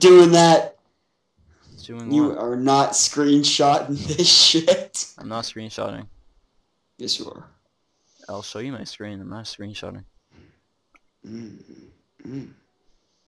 doing that. Doing You what? are not screenshotting this shit. I'm not screenshotting. Yes, you are. I'll show you my screen. I'm not screenshotting. Mm, mm.